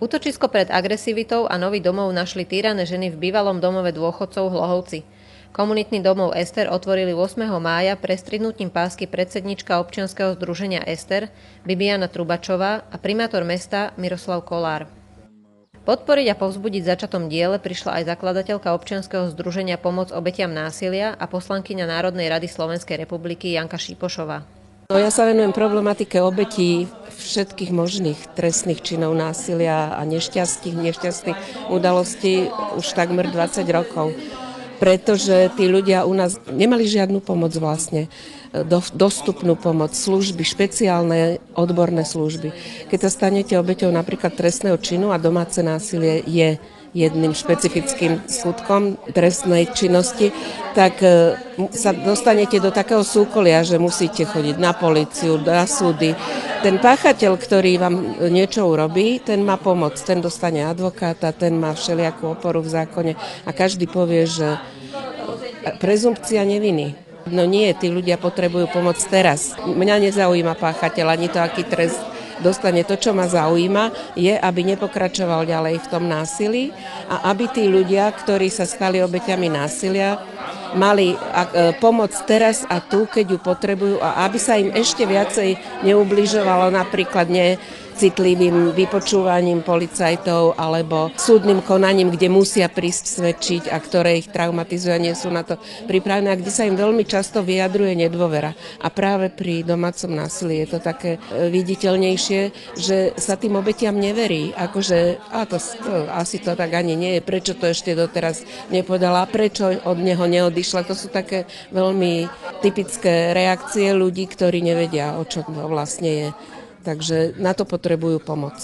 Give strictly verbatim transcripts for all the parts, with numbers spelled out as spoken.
Útočisko pred agresivitou a nový domov našli týrané ženy v bývalom domove dôchodcov v Hlohovci. Komunitný domov Ester otvorili ôsmeho mája prestrihnutím pásky predsednička občianskeho združenia Ester Bibiana Trubačová a primátor mesta Miroslav Kolár. Podporiť a povzbudiť začatom diele prišla aj zakladateľka občianskeho združenia Pomoc obetiam násilia a poslankyňa Národnej rady Slovenskej republiky Janka Šipošová. Ja sa venujem problematike obetí všetkých možných trestných činov násilia a nešťastných, nešťastných udalostí už takmer dvadsať rokov. Pretože tí ľudia u nás nemali žiadnu pomoc vlastne, dostupnú pomoc, služby, špeciálne odborné služby. Keď sa stanete obeťou napríklad trestného činu a domáce násilie je jedným špecifickým skutkom trestnej činnosti, tak sa dostanete do takého súkolia, že musíte chodiť na políciu, na súdy. Ten páchateľ, ktorý vám niečo urobí, ten má pomoc, ten dostane advokáta, ten má všelijakú oporu v zákone a každý povie, že prezumpcia neviny. No nie, tí ľudia potrebujú pomoc teraz. Mňa nezaujíma páchateľ, ani to, aký trest dostane. To, čo ma zaujíma, je, aby nepokračoval ďalej v tom násilí a aby tí ľudia, ktorí sa stali obeťami násilia, mali pomoc teraz a tu, keď ju potrebujú a aby sa im ešte viacej neubližovalo napríklad necitlivým vypočúvaním policajtov alebo súdnym konaním, kde musia prísť svedčiť a ktoré ich traumatizuje, nie sú na to pripravené a kde sa im veľmi často vyjadruje nedôvera. A práve pri domácom násilí je to také viditeľnejšie, že sa tým obetiam neverí. Akože, a to, to asi to tak ani nie je, prečo to ešte doteraz nepovedala, prečo od neho neodišla. To sú také veľmi typické reakcie ľudí, ktorí nevedia, o čo to vlastne je. Takže na to potrebujú pomoc.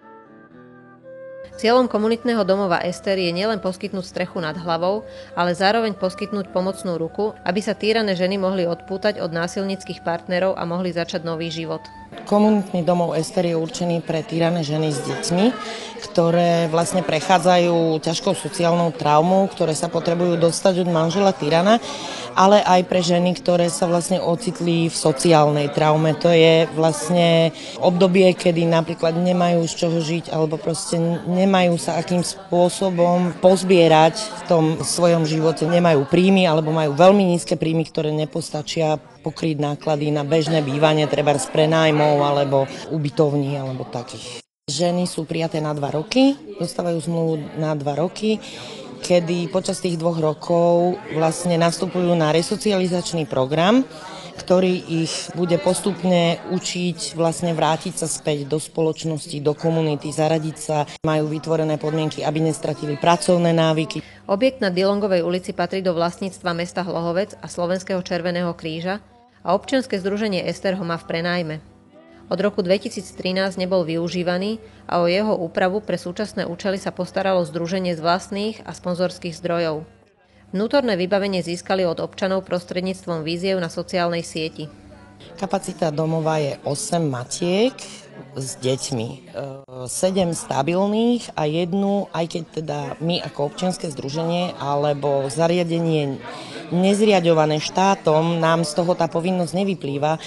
Cieľom komunitného domova Ester je nielen poskytnúť strechu nad hlavou, ale zároveň poskytnúť pomocnú ruku, aby sa týrané ženy mohli odpútať od násilníckych partnerov a mohli začať nový život. Komunitný domov Ester je určený pre týrané ženy s deťmi, ktoré vlastne prechádzajú ťažkou sociálnou traumou, ktoré sa potrebujú dostať od manžela tyrana, ale aj pre ženy, ktoré sa vlastne ocitli v sociálnej traume. To je vlastne obdobie, kedy napríklad nemajú z čoho žiť alebo proste nemajú sa akým spôsobom pozbierať v tom svojom živote. Nemajú príjmy alebo majú veľmi nízke príjmy, ktoré nepostačia pokryť náklady na bežné bývanie, treba z prenájmov alebo ubytovní alebo takých. Ženy sú prijaté na dva roky, dostávajú zmluvu na dva roky, kedy počas tých dvoch rokov vlastne nastupujú na resocializačný program, ktorý ich bude postupne učiť vlastne vrátiť sa späť do spoločnosti, do komunity, zaradiť sa. Majú vytvorené podmienky, aby nestratili pracovné návyky. Objekt na Dilongovej ulici patrí do vlastníctva mesta Hlohovec a Slovenského Červeného kríža a občianske združenie Ester ho má v prenájme. Od roku dvetisíctrinásť nebol využívaný a o jeho úpravu pre súčasné účely sa postaralo združenie z vlastných a sponzorských zdrojov. Vnútorné vybavenie získali od občanov prostredníctvom výziev na sociálnej sieti. Kapacita domova je osem matiek s deťmi, sedem stabilných a jednu, aj keď teda my ako občianske združenie alebo zariadenie nezriaďované štátom, nám z toho tá povinnosť nevyplýva,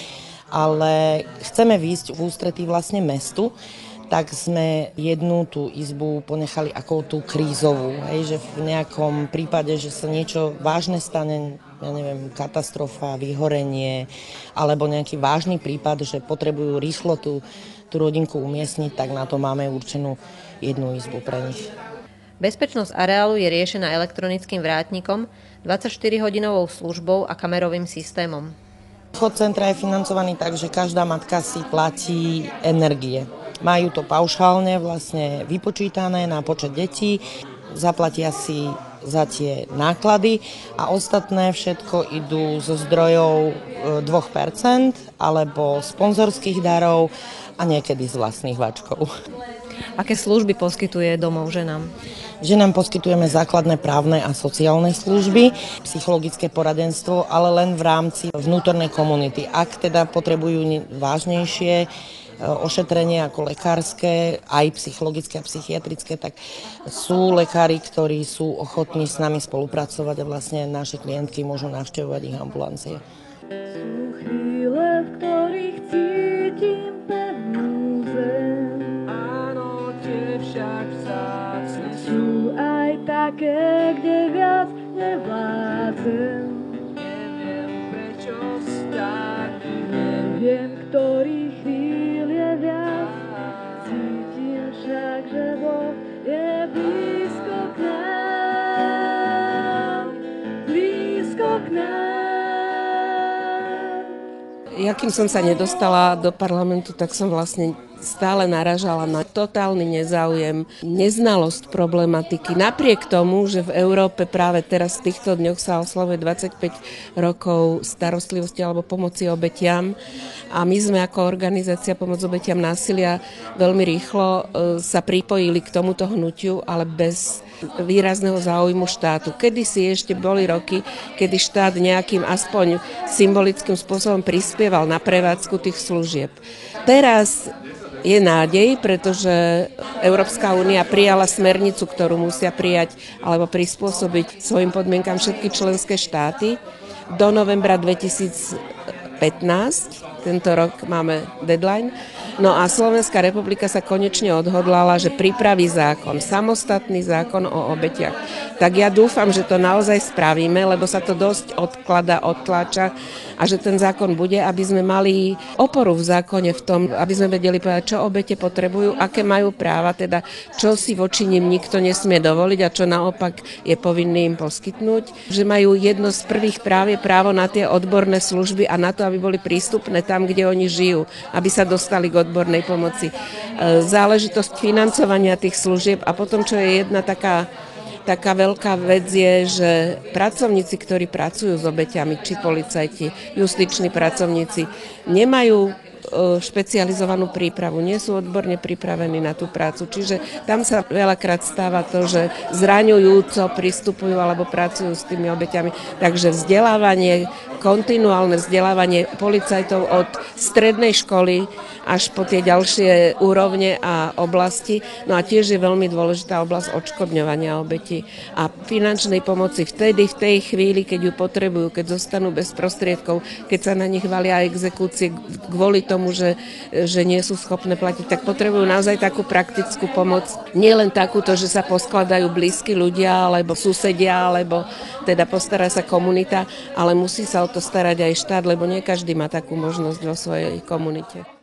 ale chceme výjsť v ústretí vlastne mestu, tak sme jednu tú izbu ponechali ako tú krízovú, hej, že v nejakom prípade, že sa niečo vážne stane, ja neviem, katastrofa, vyhorenie, alebo nejaký vážny prípad, že potrebujú rýchlo tú, tú rodinku umiestniť, tak na to máme určenú jednu izbu pre nich. Bezpečnosť areálu je riešená elektronickým vrátnikom, dvadsaťštyrihodinovou službou a kamerovým systémom. Chod centra je financovaný tak, že každá matka si platí energie. Majú to paušálne vlastne vypočítané na počet detí, zaplatia si za tie náklady a ostatné všetko idú zo zdrojov dva percentá alebo sponzorských darov a niekedy z vlastných váčkov. Aké služby poskytuje domov ženám? Ženám poskytujeme základné právne a sociálne služby, psychologické poradenstvo, ale len v rámci vnútornej komunity. Ak teda potrebujú vážnejšie ošetrenie ako lekárske, aj psychologické a psychiatrické, tak sú lekári, ktorí sú ochotní s nami spolupracovať a vlastne naše klientky môžu navštevovať ich ambulancie. Sú chvíle, v ktorých cítim pevnú zem. Áno, tie tak vzácne sú aj také, kde viac nevládzem. Neviem, prečo stáť, neviem, ktorý chvíľ je viac. Cítim však, že Boh je blízko k nám, blízko k nám. Ja, kým som sa nedostala do parlamentu, tak som vlastne stále naražala na totálny nezáujem, neznalosť problematiky. Napriek tomu, že v Európe práve teraz v týchto dňoch sa oslavuje dvadsaťpäť rokov starostlivosti alebo pomoci obetiam a my sme ako organizácia Pomoc obetiam násilia veľmi rýchlo sa pripojili k tomuto hnutiu, ale bez výrazného záujmu štátu. Kedysi ešte boli roky, kedy štát nejakým aspoň symbolickým spôsobom prispieval na prevádzku tých služieb. Teraz je nádej, pretože Európska únia prijala smernicu, ktorú musia prijať alebo prispôsobiť svojim podmienkam všetky členské štáty. Do novembra dvetisícpätnásť, tento rok máme deadline, no a Slovenská republika sa konečne odhodlala, že pripraví zákon, samostatný zákon o obetiach. Tak ja dúfam, že to naozaj spravíme, lebo sa to dosť odklada, odtláča a že ten zákon bude, aby sme mali oporu v zákone v tom, aby sme vedeli povedať, čo obete potrebujú, aké majú práva, teda čo si voči nim nikto nesmie dovoliť a čo naopak je povinný im poskytnúť. Že majú jedno z prvých práv je právo na tie odborné služby a na to, aby boli prístupné tam, kde oni žijú, aby sa dostali k odbornej pomoci. Záležitosť financovania tých služieb a potom, čo je jedna taká Taká veľká vec je, že pracovníci, ktorí pracujú s obeťami, či policajti, justiční pracovníci, nemajú špecializovanú prípravu, nie sú odborne pripravení na tú prácu. Čiže tam sa veľakrát stáva to, že zraňujúco pristupujú alebo pracujú s tými obeťami. Takže vzdelávanie, kontinuálne vzdelávanie policajtov od strednej školy až po tie ďalšie úrovne a oblasti. No a tiež je veľmi dôležitá oblasť odškodňovania obetí a finančnej pomoci vtedy, v tej chvíli, keď ju potrebujú, keď zostanú bez prostriedkov, keď sa na nich valia exekúcie kvôli tomu, že, že nie sú schopné platiť, tak potrebujú naozaj takú praktickú pomoc. Nie len takúto, že sa poskladajú blízki ľudia, alebo susedia, alebo teda postará sa komunita, ale musí sa o to starať aj štát, lebo nie každý má takú možnosť vo svojej komunite.